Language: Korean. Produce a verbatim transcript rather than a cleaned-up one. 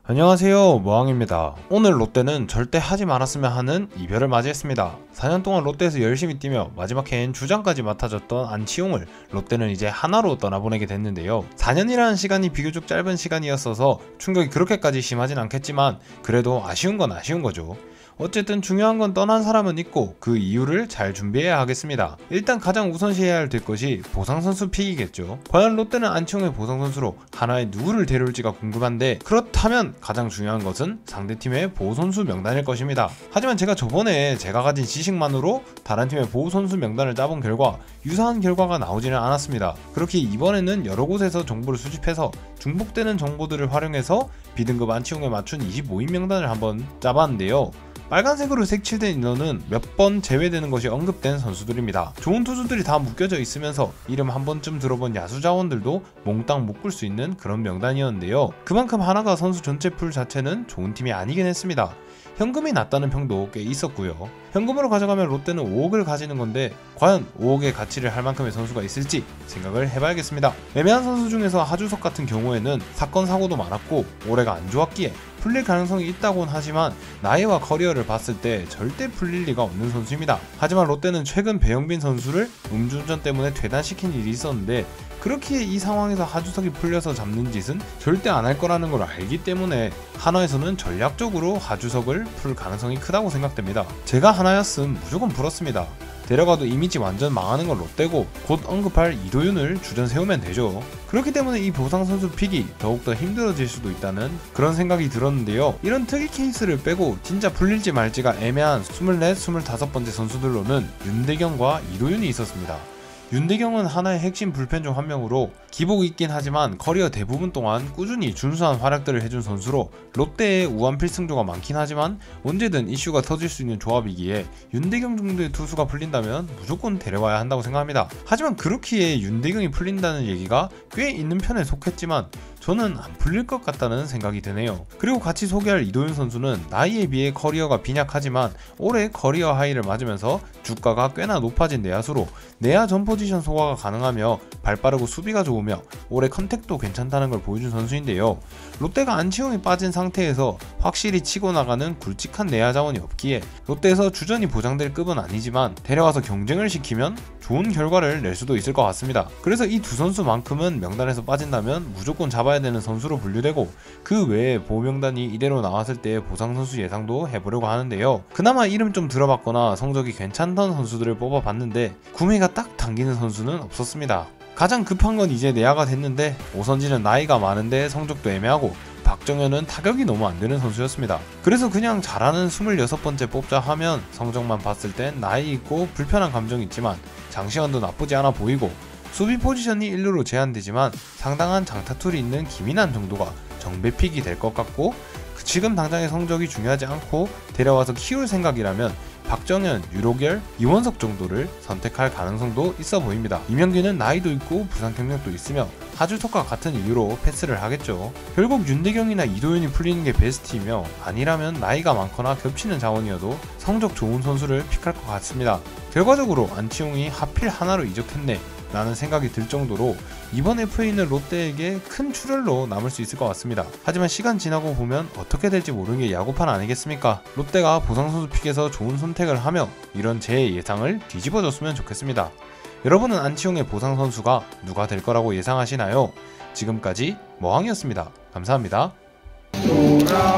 안녕하세요, 모항입니다. 오늘 롯데는 절대 하지 말았으면 하는 이별을 맞이했습니다. 사 년 동안 롯데에서 열심히 뛰며 마지막 해엔 주장까지 맡아줬던 안치홍을 롯데는 이제 하나로 떠나보내게 됐는데요. 사 년이라는 시간이 비교적 짧은 시간이었어서 충격이 그렇게까지 심하진 않겠지만 그래도 아쉬운 건 아쉬운 거죠. 어쨌든 중요한 건 떠난 사람은 있고 그 이유를 잘 준비해야 하겠습니다. 일단 가장 우선시해야 될 것이 보상선수 픽이겠죠. 과연 롯데는 안치홍의 보상선수로 하나에 누구를 데려올지가 궁금한데, 그렇다면 가장 중요한 것은 상대팀의 보호선수 명단일 것입니다. 하지만 제가 저번에 제가 가진 지식만으로 다른 팀의 보호선수 명단을 짜본 결과 유사한 결과가 나오지는 않았습니다. 그렇게 이번에는 여러 곳에서 정보를 수집해서 중복되는 정보들을 활용해서 B등급 안치홍에 맞춘 이십오 인 명단을 한번 짜봤는데요. 빨간색으로 색칠된 인원은 몇 번 제외되는 것이 언급된 선수들입니다. 좋은 투수들이 다 묶여져 있으면서 이름 한 번쯤 들어본 야수 자원들도 몽땅 묶을 수 있는 그런 명단이었는데요. 그만큼 하나가 선수 전체 풀 자체는 좋은 팀이 아니긴 했습니다. 현금이 낮다는 평도 꽤 있었고요. 현금으로 가져가면 롯데는 오억을 가지는 건데 과연 오억의 가치를 할 만큼의 선수가 있을지 생각을 해봐야겠습니다. 애매한 선수 중에서 하주석 같은 경우에는 사건 사고도 많았고 올해가 안 좋았기에 풀릴 가능성이 있다곤 하지만 나이와 커리어를 봤을 때 절대 풀릴 리가 없는 선수입니다. 하지만 롯데는 최근 배영빈 선수를 음주운전 때문에 퇴단시킨 일이 있었는데 그렇기에 이 상황에서 하주석이 풀려서 잡는 짓은 절대 안 할 거라는 걸 알기 때문에 하나에서는 전략적으로 하주석을 풀 가능성이 크다고 생각됩니다. 제가 하나였음 무조건 풀었습니다. 데려가도 이미지 완전 망하는 건 롯데고 곧 언급할 이도윤을 주전 세우면 되죠. 그렇기 때문에 이 보상선수 픽이 더욱더 힘들어질 수도 있다는 그런 생각이 들었는데요. 이런 특이 케이스를 빼고 진짜 풀릴지 말지가 애매한 스물네, 스물다섯 번째 선수들로는 윤대경과 이도윤이 있었습니다. 윤대경은 하나의 핵심 불펜 중 한 명으로 기복이 있긴 하지만 커리어 대부분 동안 꾸준히 준수한 활약들을 해준 선수로 롯데의 우한 필승조가 많긴 하지만 언제든 이슈가 터질 수 있는 조합이기에 윤대경 정도의 투수가 풀린다면 무조건 데려와야 한다고 생각합니다. 하지만 그렇기에 윤대경이 풀린다는 얘기가 꽤 있는 편에 속했지만 저는 안 풀릴 것 같다는 생각이 드네요. 그리고 같이 소개할 이도윤 선수는 나이에 비해 커리어가 빈약하지만 올해 커리어 하이를 맞으면서 주가가 꽤나 높아진 내야수로 내야 전 포지션 소화가 가능하며 발빠르고 수비가 좋으며 올해 컨택도 괜찮다는 걸 보여준 선수인데요. 롯데가 안치홍이 빠진 상태에서 확실히 치고 나가는 굵직한 내야 자원이 없기에 롯데에서 주전이 보장될 급은 아니지만 데려와서 경쟁을 시키면 좋은 결과를 낼 수도 있을 것 같습니다. 그래서 이 두 선수만큼은 명단에서 빠진다면 무조건 잡아야 되는 선수로 분류되고 그 외에 보명단이 이대로 나왔을 때의 보상선수 예상도 해보려고 하는데요. 그나마 이름 좀 들어봤거나 성적이 괜찮던 선수들을 뽑아봤는데 구매가 딱 당기는 선수는 없었습니다. 가장 급한 건 이제 내야가 됐는데 오선지는 나이가 많은데 성적도 애매하고 박정현은 타격이 너무 안되는 선수였습니다. 그래서 그냥 잘하는 스물여섯 번째 뽑자 하면 성적만 봤을 땐 나이 있고 불편한 감정이 있지만 장시간도 나쁘지 않아 보이고 수비 포지션이 일루로 제한되지만 상당한 장타툴이 있는 김인환 정도가 정배픽이 될 것 같고 지금 당장의 성적이 중요하지 않고 데려와서 키울 생각이라면 박정현, 유로결, 이원석 정도를 선택할 가능성도 있어 보입니다. 이명기는 나이도 있고 부상 경력도 있으며 하주석과 같은 이유로 패스를 하겠죠. 결국 윤대경이나 이도윤이 풀리는 게 베스트이며 아니라면 나이가 많거나 겹치는 자원이어도 성적 좋은 선수를 픽할 것 같습니다. 결과적으로 안치홍이 하필 하나로 이적했네 라는 생각이 들 정도로 이번 에프에이는 롯데에게 큰 출혈로 남을 수 있을 것 같습니다. 하지만 시간 지나고 보면 어떻게 될지 모르는 게 야구판 아니겠습니까? 롯데가 보상선수 픽에서 좋은 선택을 하며 이런 제 예상을 뒤집어줬으면 좋겠습니다. 여러분은 안치홍의 보상선수가 누가 될 거라고 예상하시나요? 지금까지 모항이었습니다. 감사합니다.